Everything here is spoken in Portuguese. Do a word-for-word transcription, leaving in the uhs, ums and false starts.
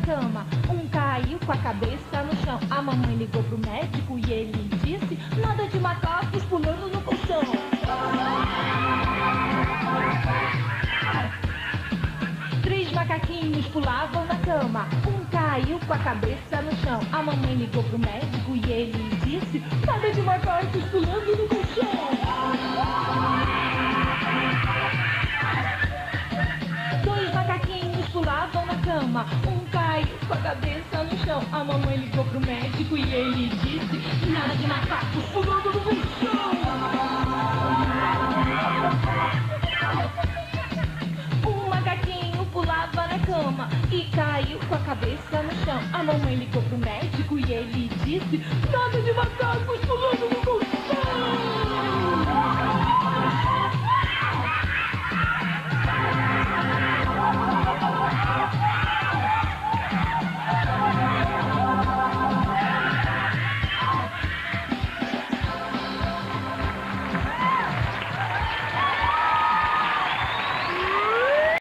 cama. Um caiu com a cabeça no chão. A mamãe ligou pro médico e ele disse: nada de macacos pulando no colchão. Três macaquinhos pulavam na cama. Um caiu com a cabeça no chão. A mamãe ligou pro médico e ele disse: nada de macacos pulando no colchão. Dois macaquinhos pulavam na cama. Um caiu com a cabeça no chão. A mamãe ligou pro médico e ele disse: nada de macacos pulando no colchão. Um macaquinho pulava na cama e caiu com a cabeça no chão. A mamãe ligou pro médico e ele disse: nada de macacos pulando no colchão.